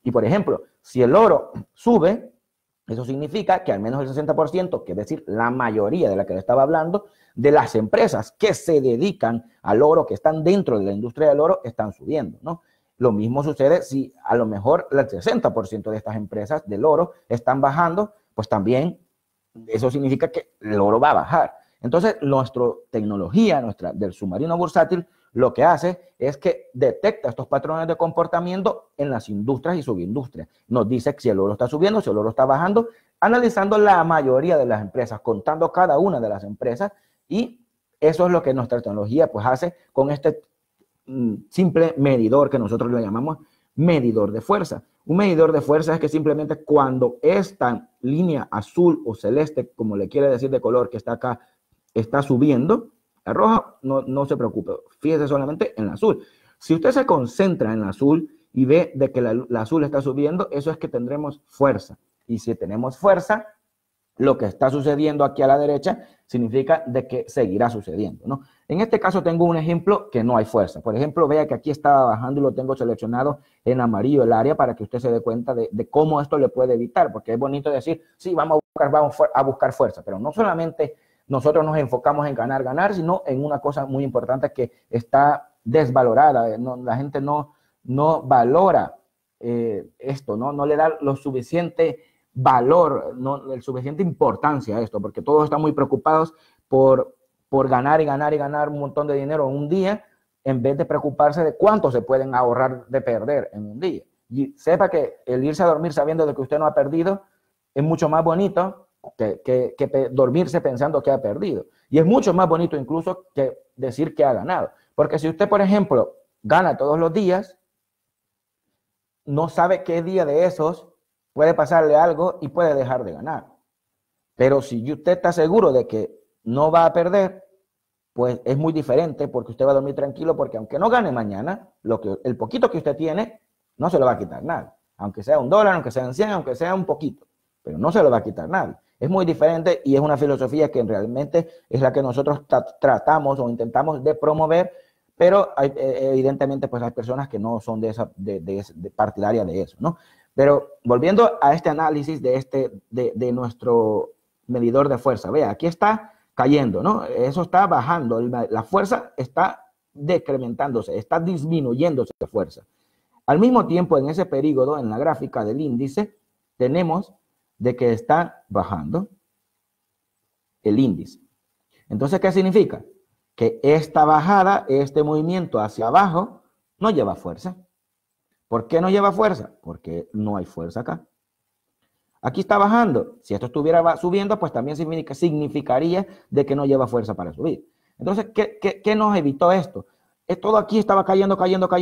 Y por ejemplo, si el oro sube, eso significa que al menos el 60%, que es decir, la mayoría de la que le estaba hablando, de las empresas que se dedican al oro, que están dentro de la industria del oro, están subiendo, ¿no? Lo mismo sucede si a lo mejor el 60% de estas empresas del oro están bajando, pues también eso significa que el oro va a bajar. Entonces, nuestra tecnología, del submarino bursátil, lo que hace es que detecta estos patrones de comportamiento en las industrias y subindustrias. Nos dice si el oro está subiendo, si el oro está bajando, analizando la mayoría de las empresas, contando cada una de las empresas, y eso es lo que nuestra tecnología pues hace con este simple medidor que nosotros le llamamos medidor de fuerza. Un medidor de fuerza es que simplemente cuando esta línea azul o celeste, como le quiere decir de color, que está acá, está subiendo, la roja no se preocupe, fíjese solamente en la azul. Si usted se concentra en la azul y ve de que la azul está subiendo, eso es que tendremos fuerza. Y si tenemos fuerza, lo que está sucediendo aquí a la derecha significa de que seguirá sucediendo, ¿no? En este caso tengo un ejemplo que no hay fuerza. Por ejemplo, vea que aquí estaba bajando y lo tengo seleccionado en amarillo el área para que usted se dé cuenta de cómo esto le puede evitar, porque es bonito decir, sí, vamos a buscar fuerza, pero no solamente nosotros nos enfocamos en ganar, sino en una cosa muy importante que está desvalorada. La gente no valora esto, no le da lo suficiente valor, no el suficiente importancia a esto, porque todos están muy preocupados por ganar y ganar un montón de dinero en un día, en vez de preocuparse de cuánto se pueden ahorrar de perder en un día. Y sepa que el irse a dormir sabiendo de que usted no ha perdido es mucho más bonito que dormirse pensando que ha perdido. Y es mucho más bonito incluso que decir que ha ganado. Porque si usted, por ejemplo, gana todos los días, no sabe qué día de esos puede pasarle algo y puede dejar de ganar. Pero si usted está seguro de que no va a perder, pues es muy diferente, porque usted va a dormir tranquilo, porque aunque no gane mañana, el poquito que usted tiene no se lo va a quitar nada. Aunque sea $1, aunque sean 100, aunque sea un poquito, pero no se lo va a quitar nadie. Es muy diferente y es una filosofía que realmente es la que nosotros tratamos o intentamos de promover, pero evidentemente pues hay personas que no son de partidaria de eso, ¿no? Pero volviendo a este análisis de nuestro medidor de fuerza, vea, aquí está cayendo, ¿no? Eso está bajando, la fuerza está decrementándose, está disminuyéndose la fuerza. Al mismo tiempo, en ese período, en la gráfica del índice, tenemos de que está bajando el índice. Entonces, ¿qué significa? Que esta bajada, este movimiento hacia abajo, no lleva fuerza. ¿Por qué no lleva fuerza? Porque no hay fuerza acá. Aquí está bajando. Si esto estuviera subiendo, pues también significaría de que no lleva fuerza para subir. Entonces, ¿qué nos evitó esto? Todo aquí estaba cayendo.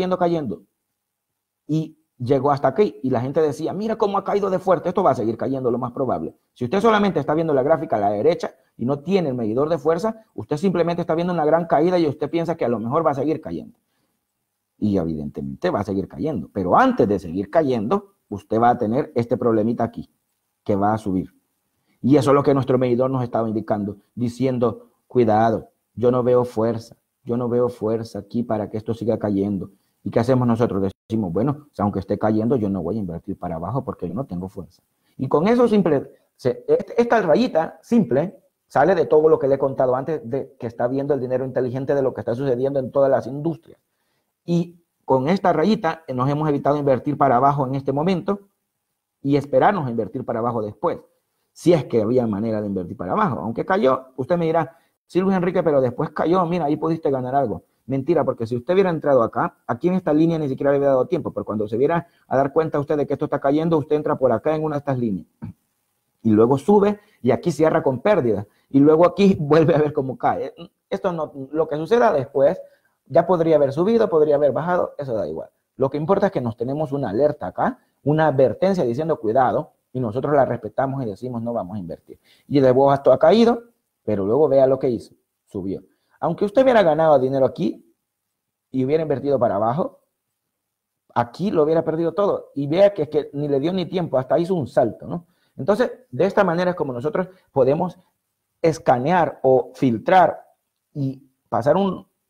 Y llegó hasta aquí. Y la gente decía, mira cómo ha caído de fuerte. Esto va a seguir cayendo, lo más probable. Si usted solamente está viendo la gráfica a la derecha y no tiene el medidor de fuerza, usted simplemente está viendo una gran caída y usted piensa que a lo mejor va a seguir cayendo. Y evidentemente va a seguir cayendo. Pero antes de seguir cayendo, usted va a tener este problemita aquí, que va a subir. Y eso es lo que nuestro medidor nos estaba indicando, diciendo, cuidado, yo no veo fuerza aquí para que esto siga cayendo. ¿Y qué hacemos nosotros? Decimos, bueno, aunque esté cayendo, yo no voy a invertir para abajo porque yo no tengo fuerza. Y con eso simple, esta rayita simple sale de todo lo que le he contado antes, de que está viendo el dinero inteligente de lo que está sucediendo en todas las industrias. Y con esta rayita nos hemos evitado invertir para abajo en este momento y esperarnos a invertir para abajo después, si es que había manera de invertir para abajo. Aunque cayó, usted me dirá, sí, Luis Enrique, pero después cayó, mira, ahí pudiste ganar algo. Mentira, porque si usted hubiera entrado acá, aquí en esta línea ni siquiera le hubiera dado tiempo, pero cuando se viera a dar cuenta usted de que esto está cayendo, usted entra por acá en una de estas líneas y luego sube y aquí cierra con pérdida y luego aquí vuelve a ver cómo cae. Esto no, lo que suceda después ya podría haber subido, podría haber bajado, eso da igual. Lo que importa es que nos tenemos una alerta acá, una advertencia diciendo cuidado, y nosotros la respetamos y decimos no vamos a invertir. Y de vos esto ha caído, pero luego vea lo que hizo, subió. Aunque usted hubiera ganado dinero aquí y hubiera invertido para abajo, aquí lo hubiera perdido todo. Y vea que es que ni le dio ni tiempo, hasta hizo un salto, ¿no? Entonces, de esta manera es como nosotros podemos escanear o filtrar y pasar un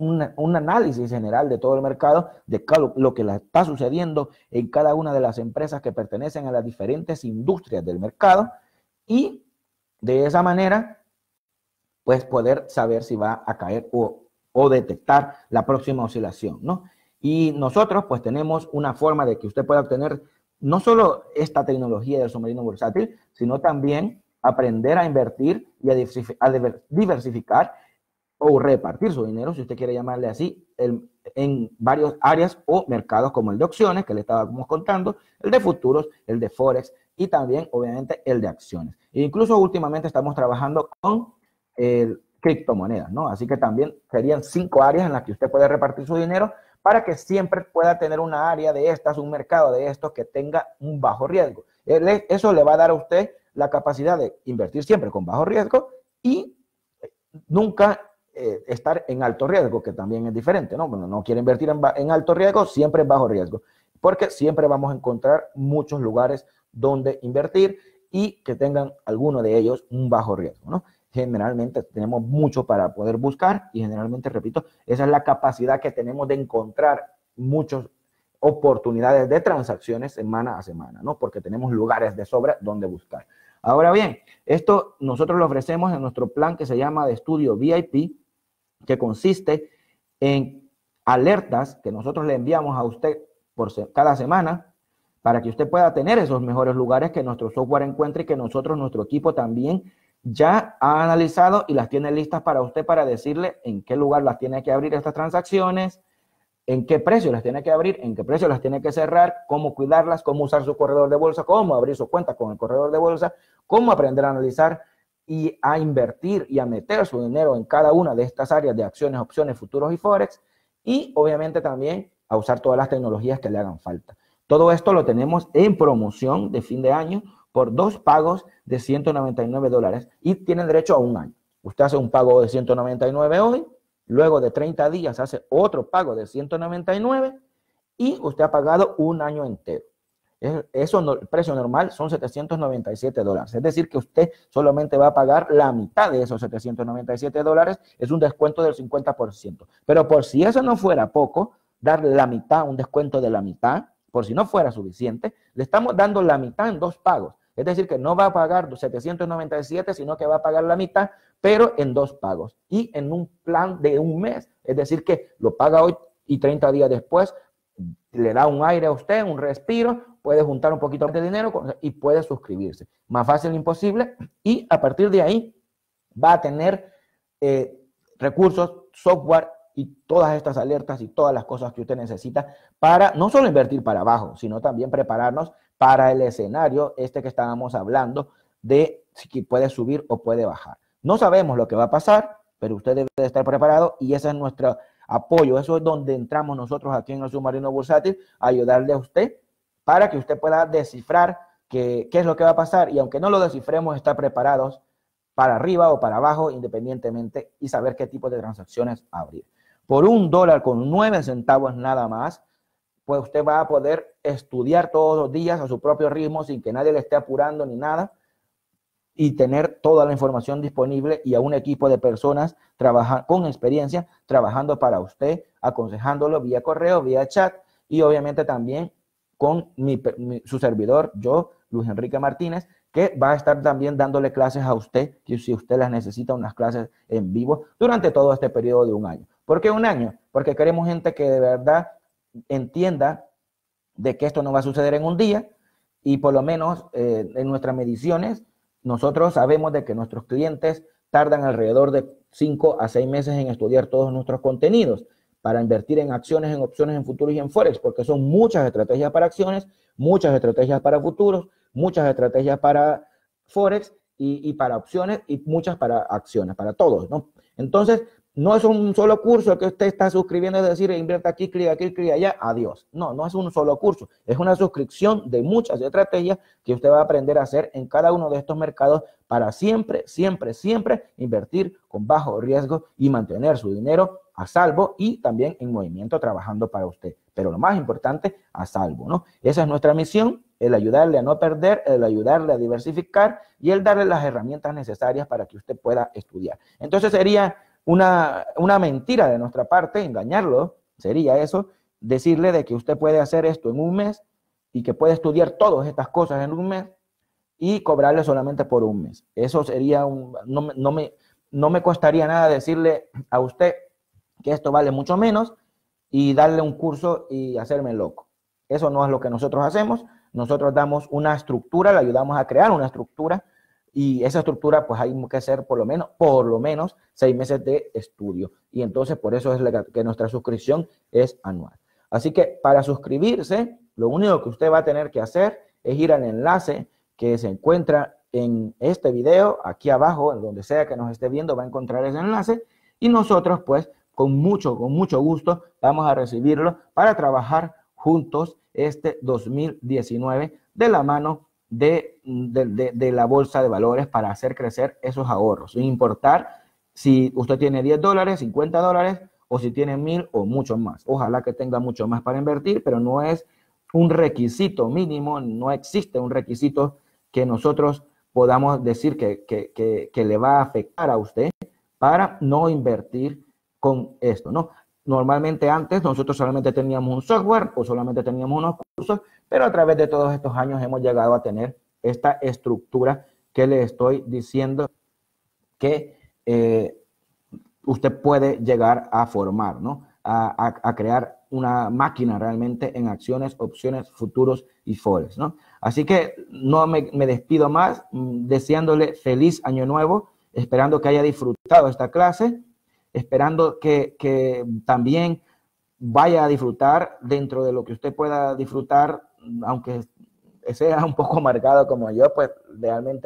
un análisis general de todo el mercado, de lo que está sucediendo en cada una de las empresas que pertenecen a las diferentes industrias del mercado, y de esa manera, pues poder saber si va a caer o detectar la próxima oscilación, ¿no? Y nosotros pues tenemos una forma de que usted pueda obtener no solo esta tecnología del submarino bursátil, sino también aprender a invertir y a diversificar o repartir su dinero, si usted quiere llamarle así, en varias áreas o mercados como el de opciones, que le estábamos contando, el de futuros, el de Forex y también, obviamente, el de acciones. E incluso últimamente estamos trabajando con criptomonedas, ¿no? Así que también serían 5 áreas en las que usted puede repartir su dinero para que siempre pueda tener una área de estas, un mercado de estos que tenga un bajo riesgo. Eso le va a dar a usted la capacidad de invertir siempre con bajo riesgo y nunca estar en alto riesgo, que también es diferente, ¿no? Bueno, no quiere invertir en alto riesgo, siempre en bajo riesgo, porque siempre vamos a encontrar muchos lugares donde invertir y que tengan alguno de ellos un bajo riesgo, ¿no? Generalmente tenemos mucho para poder buscar y generalmente, repito, esa es la capacidad que tenemos de encontrar muchas oportunidades de transacciones semana a semana, ¿no? Porque tenemos lugares de sobra donde buscar. Ahora bien, esto nosotros lo ofrecemos en nuestro plan que se llama de estudio VIP, que consiste en alertas que nosotros le enviamos a usted cada semana para que usted pueda tener esos mejores lugares que nuestro software encuentre y que nosotros, nuestro equipo también ya ha analizado y las tiene listas para usted para decirle en qué lugar las tiene que abrir estas transacciones, en qué precio las tiene que abrir, en qué precio las tiene que cerrar, cómo cuidarlas, cómo usar su corredor de bolsa, cómo abrir su cuenta con el corredor de bolsa, cómo aprender a analizar y a invertir y a meter su dinero en cada una de estas áreas de acciones, opciones, futuros y forex, y obviamente también a usar todas las tecnologías que le hagan falta. Todo esto lo tenemos en promoción de fin de año por 2 pagos de $199 y tienen derecho a un año. Usted hace un pago de 199 hoy, luego de 30 días hace otro pago de 199 y usted ha pagado un año entero. Eso, el precio normal son $797. Es decir, que usted solamente va a pagar la mitad de esos $797. Es un descuento del 50%. Pero por si eso no fuera poco, darle la mitad, un descuento de la mitad, por si no fuera suficiente, le estamos dando la mitad en 2 pagos. Es decir, que no va a pagar 797, sino que va a pagar la mitad, pero en 2 pagos y en un plan de un mes. Es decir, que lo paga hoy y 30 días después le da un aire a usted, un respiro, puede juntar un poquito de dinero y puede suscribirse. Más fácil imposible, y a partir de ahí va a tener recursos, software y todas estas alertas y todas las cosas que usted necesita para no solo invertir para abajo, sino también prepararnos para el escenario que estábamos hablando de si puede subir o puede bajar. No sabemos lo que va a pasar, pero usted debe de estar preparado y ese es nuestro apoyo. Eso es donde entramos nosotros aquí en el Submarino Bursátil, a ayudarle a usted para que usted pueda descifrar qué es lo que va a pasar y aunque no lo descifremos, estar preparados para arriba o para abajo independientemente y saber qué tipo de transacciones abrir. Por $1.09 nada más, pues usted va a poder estudiar todos los días a su propio ritmo sin que nadie le esté apurando ni nada y tener toda la información disponible y a un equipo de personas con experiencia trabajando para usted, aconsejándolo vía correo, vía chat y obviamente también con su servidor, yo, Luis Enrique Martínez, que va a estar también dándole clases a usted, que si usted las necesita, unas clases en vivo durante todo este periodo de un año. ¿Por qué un año? Porque queremos gente que de verdad entienda de que esto no va a suceder en un día y por lo menos en nuestras mediciones nosotros sabemos de que nuestros clientes tardan alrededor de 5 a 6 meses en estudiar todos nuestros contenidos para invertir en acciones, en opciones, en futuros y en forex, porque son muchas estrategias para acciones, muchas estrategias para futuros, muchas estrategias para forex y para opciones y muchas para acciones, para todos, ¿no? Entonces, no es un solo curso que usted está suscribiendo, es decir, invierta aquí, clic allá, adiós. No, no es un solo curso, es una suscripción de muchas estrategias que usted va a aprender a hacer en cada uno de estos mercados para siempre, siempre, siempre invertir con bajo riesgo y mantener su dinero a salvo y también en movimiento trabajando para usted. Pero lo más importante, a salvo, ¿no? Esa es nuestra misión, el ayudarle a no perder, el ayudarle a diversificar y el darle las herramientas necesarias para que usted pueda estudiar. Entonces sería una mentira de nuestra parte, engañarlo, sería eso, decirle de que usted puede hacer esto en un mes y que puede estudiar todas estas cosas en un mes y cobrarle solamente por un mes. Eso sería no me costaría nada decirle a usted que esto vale mucho menos y darle un curso y hacerme loco. Eso no es lo que nosotros hacemos. Nosotros damos una estructura, le ayudamos a crear una estructura y esa estructura pues hay que hacer por lo menos 6 meses de estudio. Y entonces por eso es que nuestra suscripción es anual. Así que para suscribirse, lo único que usted va a tener que hacer es ir al enlace que se encuentra en este video, aquí abajo, en donde sea que nos esté viendo, va a encontrar ese enlace y nosotros pues con mucho gusto vamos a recibirlo para trabajar juntos este 2019 de la mano de la bolsa de valores para hacer crecer esos ahorros, sin importar si usted tiene $10, $50 o si tiene 1,000 o mucho más. Ojalá que tenga mucho más para invertir, pero no es un requisito mínimo, no existe un requisito que nosotros podamos decir que le va a afectar a usted para no invertir con esto, ¿no? Normalmente antes nosotros solamente teníamos un software o solamente teníamos unos cursos, pero a través de todos estos años hemos llegado a tener esta estructura que le estoy diciendo que usted puede llegar a formar, ¿no? A crear una máquina realmente en acciones, opciones, futuros y forex, ¿no? Así que no me despido más, deseándole feliz año nuevo, esperando que haya disfrutado esta clase, esperando que también vaya a disfrutar dentro de lo que usted pueda disfrutar, aunque sea un poco marcado como yo, pues realmente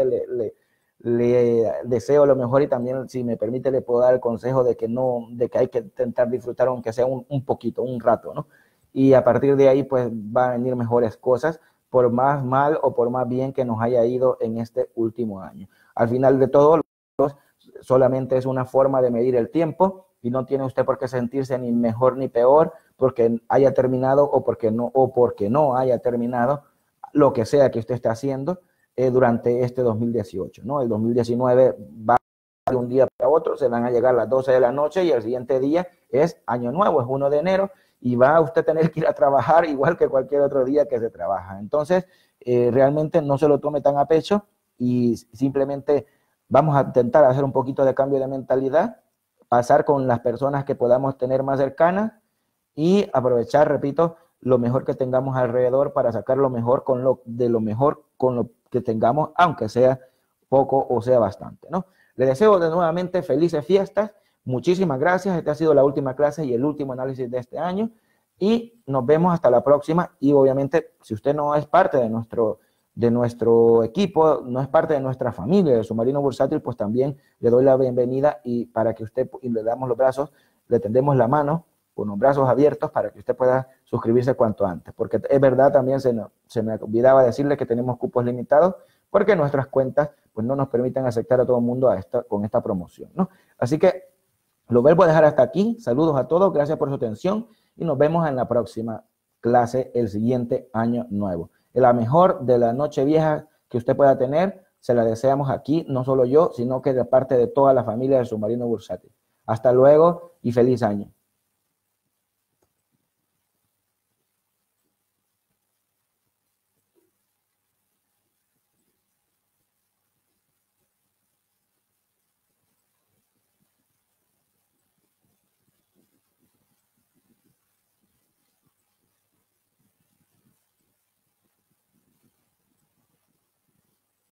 le deseo lo mejor y también, si me permite, le puedo dar el consejo de que hay que intentar disfrutar aunque sea un poquito, un rato, ¿no? Y a partir de ahí, pues, van a venir mejores cosas, por más mal o por más bien que nos haya ido en este último año. Al final de todo, solamente es una forma de medir el tiempo y no tiene usted por qué sentirse ni mejor ni peor porque haya terminado o porque no haya terminado lo que sea que usted esté haciendo durante este 2018, ¿no? El 2019 va de un día para otro, se van a llegar las 12 de la noche y el siguiente día es año nuevo, es 1 de enero y va a usted tener que ir a trabajar igual que cualquier otro día que se trabaja. Entonces, realmente no se lo tome tan a pecho y simplemente vamos a intentar hacer un poquito de cambio de mentalidad, pasar con las personas que podamos tener más cercanas y aprovechar, repito, lo mejor que tengamos alrededor para sacar lo mejor con lo que tengamos, aunque sea poco o sea bastante, ¿no? Le deseo de nuevamente felices fiestas. Muchísimas gracias. Esta ha sido la última clase y el último análisis de este año. Y nos vemos hasta la próxima. Y obviamente, si usted no es parte de nuestro equipo, no es parte de nuestra familia de Submarino Bursátil, pues también le doy la bienvenida y para que usted, y le damos los brazos, le tendemos la mano con los brazos abiertos para que usted pueda suscribirse cuanto antes. Porque es verdad, también se me olvidaba decirle que tenemos cupos limitados porque nuestras cuentas pues no nos permiten aceptar a todo el mundo con esta promoción, ¿no? Así que lo vuelvo a dejar hasta aquí. Saludos a todos, gracias por su atención y nos vemos en la próxima clase el siguiente año nuevo. La mejor de la noche vieja que usted pueda tener, se la deseamos aquí, no solo yo, sino que de parte de toda la familia del Submarino Bursátil. Hasta luego y feliz año.